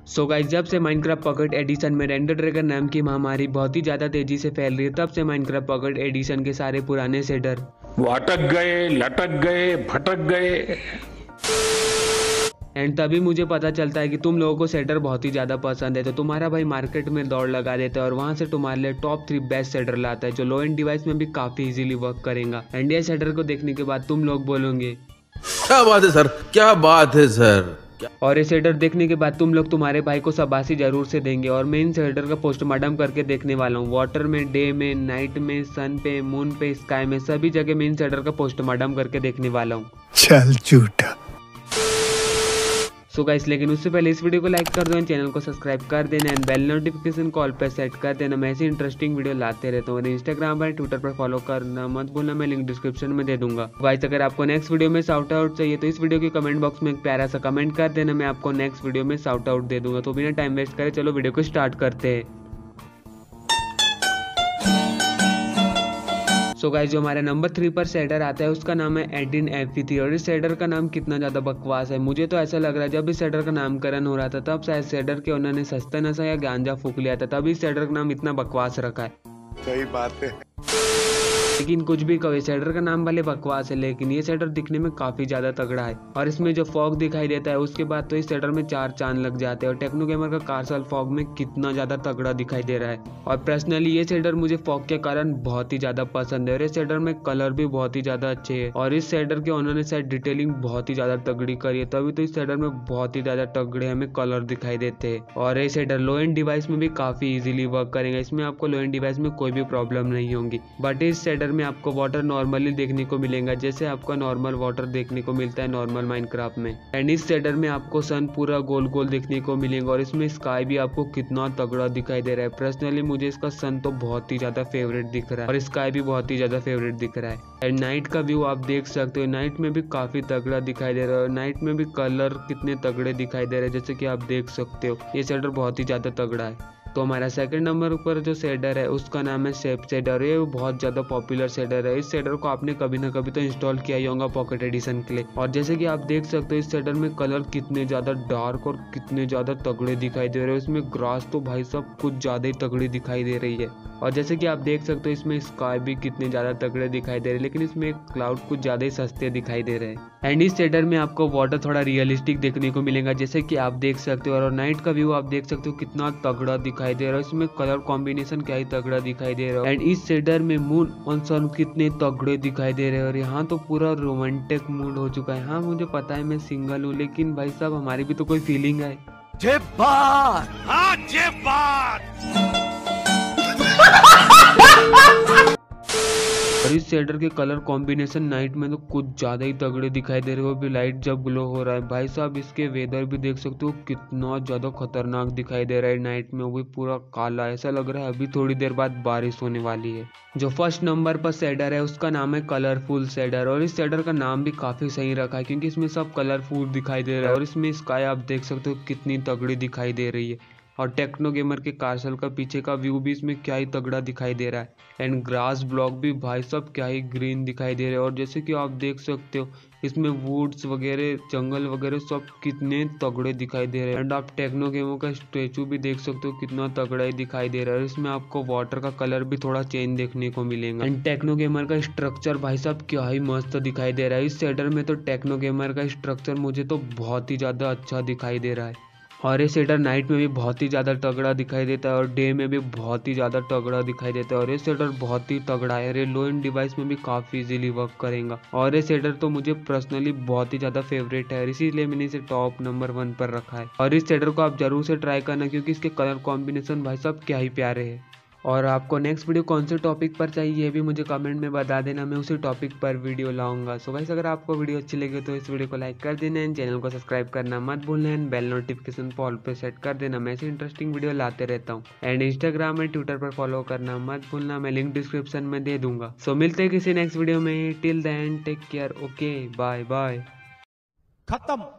सो guys, जब से Minecraft pocket edition में रेंडर ड्रैगन नाम की महामारी बहुत ही ज़्यादा तेजी से फैल रही है, तब से माइनक्राफ्ट पॉकेट एडिशन के सारे पुराने शेडर वो अटक गए, लटक गए, भटक गए। एंड तभी मुझे पता चलता है कि तुम लोगों को शेडर बहुत ही ज़्यादा पसंद है, तो तुम्हारा भाई मार्केट में दौड़ लगा देता है और वहाँ से तुम्हारे लिए टॉप 3 बेस्ट शेडर लाता है जो लो एंड डिवाइस में भी काफ़ी इजीली वर्क करेगा। एंड ये शेडर को देखने के बाद तुम लोग बोलोगे क्या बात है सर, क्या बात है सर। और इस शेडर देखने के बाद तुम लोग तुम्हारे भाई को शाबाशी जरूर से देंगे। और मैं इन शेडर का पोस्टमार्टम करके देखने वाला हूँ। वाटर में, डे में, नाइट में, सन पे, मून पे, स्काई में, सभी जगह मैं इन शेडर का पोस्टमार्टम करके देखने वाला हूँ। चल झूठा। सो गाइस, लेकिन उससे पहले इस वीडियो को लाइक कर दो, चैनल को सब्सक्राइब कर देना एंड बेल नोटिफिकेशन कॉल पे सेट कर देना। मैं ऐसी इंटरेस्टिंग वीडियो लाते रहता हूँ। इंस्टाग्राम पर, ट्विटर पर फॉलो करना मत भूलना, मैं लिंक डिस्क्रिप्शन में दे दूंगा। गाइस, अगर आपको नेक्स्ट वीडियो में शाउट आउट चाहिए तो इस वीडियो के कमेंट बॉक्स में एक प्यारा सा कमेंट कर देना, मैं आपको नेक्स्ट वीडियो में शाउट आउट दे दूंगा। तो बिना टाइम वेस्ट करे चलो वीडियो को स्टार्ट करते हैं। सो गाइस, जो हमारा नंबर 3 पर शेडर आता है उसका नाम है एडिन एम्फीथी। और इस शेडर का नाम कितना ज्यादा बकवास है, मुझे तो ऐसा लग रहा है जब इस शेडर का नामकरण हो रहा था तब शायद शेडर के ओनर ने सस्ता नशा या गांजा फूक लिया था, तभी इस शेडर का नाम इतना बकवास रखा है। सही बात है। लेकिन कुछ भी कहो, शेडर का नाम भले बकवास है लेकिन ये शेडर दिखने में काफी ज्यादा तगड़ा है। और इसमें जो फॉग दिखाई देता है उसके बाद तो इस शेडर में 4 चांद लग जाते हैं। और टेक्नो गेमर का कार्सल फॉग में कितना ज्यादा तगड़ा दिखाई दे रहा है। और पर्सनली ये शेडर मुझे फॉग के कारण बहुत ही ज्यादा पसंद है। और इस शेडर में कलर भी बहुत ही ज्यादा अच्छे है। और इस शेडर के ओनर ने शायद डिटेलिंग बहुत ही ज्यादा तगड़ी करी है, तभी तो इस शेडर में बहुत ही ज्यादा तगड़े हमें कलर दिखाई देते हैं। और ये शेडर लो एंड डिवाइस में भी काफी इजीली वर्क करेंगे, इसमें आपको लो एंड डिवाइस में कोई भी प्रॉब्लम नहीं होगी। बट इस शेडर में आपको वाटर नॉर्मली देखने को मिलेगा, जैसे आपका नॉर्मल वाटर देखने को मिलता है नॉर्मल माइनक्राफ्ट में। एंड इस शेडर में आपको सन पूरा गोल गोल देखने को मिलेगा। और इसमें स्काई भी आपको कितना तगड़ा दिखाई दे रहा है। पर्सनली मुझे इसका सन तो बहुत ही ज्यादा फेवरेट दिख रहा है और स्काई भी बहुत ही ज्यादा फेवरेट दिख रहा है। एंड नाइट का व्यू आप देख सकते हो, नाइट में भी काफी तगड़ा दिखाई दे रहा है। और नाइट में भी कलर कितने तगड़े दिखाई दे रहे हैं, जैसे कि आप देख सकते हो ये शेडर बहुत ही ज्यादा तगड़ा है। तो हमारा सेकंड नंबर पर जो शेडर है उसका नाम है शेप शेडर। ये बहुत ज्यादा पॉपुलर शेडर है। इस शेडर को आपने कभी ना कभी तो इंस्टॉल किया ही होगा पॉकेट एडिशन के लिए। और जैसे कि आप देख सकते हो इस शेडर में कलर कितने ज्यादा डार्क और कितने ज्यादा तगड़े दिखाई दे रहे हैं। इसमें ग्रास तो भाई साहब कुछ ज्यादा ही तगड़ी दिखाई दे रही है। और जैसे कि आप देख सकते हो इसमें स्काई भी कितने ज्यादा तगड़े दिखाई दे रहे हैं, लेकिन इसमें क्लाउड कुछ ज्यादा ही सस्ते दिखाई दे रहे हैं। एंड इस शेडर में आपको वाटर थोड़ा रियलिस्टिक देखने को मिलेगा, जैसे कि आप देख सकते हो। और नाइट का व्यू आप देख सकते हो कितना तगड़ा दिखाई दे रहा है। इसमें कलर कॉम्बिनेशन क्या ही तगड़ा दिखाई दे रहा है। एंड इस शेडर में मून और सन कितने तगड़े दिखाई दे रहे हैं। और यहाँ तो पूरा रोमांटिक मूड हो चुका है। हाँ, मुझे पता है मैं सिंगल हूँ, लेकिन भाई साहब हमारी भी तो कोई फीलिंग है। और इस शेडर के कलर कॉम्बिनेशन नाइट में तो कुछ ज्यादा ही तगड़े दिखाई दे रहे हो। भी लाइट जब ग्लो हो रहा है भाई साहब, इसके वेदर भी देख सकते हो कितना ज्यादा खतरनाक दिखाई दे रहा है नाइट में। वो भी पूरा काला, ऐसा लग रहा है अभी थोड़ी देर बाद बारिश होने वाली है। जो फर्स्ट नंबर पर शेडर है उसका नाम है कलरफुल शेडर। और इस शेडर का नाम भी काफी सही रखा है क्योंकि इसमें सब कलरफुल दिखाई दे रहा है। और इसमें स्काई आप देख सकते हो कितनी तगड़ी दिखाई दे रही है। और टेक्नो गेमर के कार्सल का पीछे का व्यू भी इसमें क्या ही तगड़ा दिखाई दे रहा है। एंड ग्रास ब्लॉक भी भाई साहब क्या ही ग्रीन दिखाई दे रहे हैं। और जैसे कि आप देख सकते हो इसमें वुड्स वगैरह, जंगल वगैरह सब कितने तगड़े दिखाई दे रहे हैं। एंड आप टेक्नो गेमर का स्टेचू भी देख सकते हो कितना तगड़ा ही दिखाई दे रहा है। इसमें आपको वाटर का कलर भी थोड़ा चेंज देखने को मिलेगा। एंड टेक्नो गेमर का स्ट्रक्चर भाई साहब क्या ही मस्त दिखाई दे रहा है। इस शेडर में तो टेक्नो गेमर का स्ट्रक्चर मुझे तो बहुत ही ज्यादा अच्छा दिखाई दे रहा है। और ये शेडर नाइट में भी बहुत ही ज़्यादा तगड़ा दिखाई देता है और डे में भी बहुत ही ज़्यादा तगड़ा दिखाई देता है। और ये शेडर बहुत ही तगड़ा है, ये लो एंड डिवाइस में भी काफ़ी इजीली वर्क करेगा। और ये शेडर तो मुझे पर्सनली बहुत ही ज़्यादा फेवरेट है, इसीलिए मैंने इसे टॉप नंबर 1 पर रखा है। और इस शेडर को आप जरूर से ट्राई करना क्योंकि इसके कलर कॉम्बिनेशन भाई साहब क्या ही प्यारे हैं। और आपको नेक्स्ट वीडियो कौन से टॉपिक पर चाहिए ये भी मुझे कमेंट में बता देना, मैं उसी टॉपिक पर वीडियो लाऊंगा। सो गाइस, अगर आपको वीडियो अच्छी लगे तो इस वीडियो को लाइक कर देना एंड चैनल को सब्सक्राइब करना मत भूलना एंड बेल नोटिफिकेशन ऑल पे सेट कर देना। मैं ऐसी इंटरेस्टिंग वीडियो लाते रहता हूँ। एंड इंस्टाग्राम एंड ट्विटर पर फॉलो करना मत भूलना, मैं लिंक डिस्क्रिप्शन में दे दूंगा। सो मिलते हैं किसी नेक्स्ट वीडियो में। Till then take care, okay, bye bye. खत्म।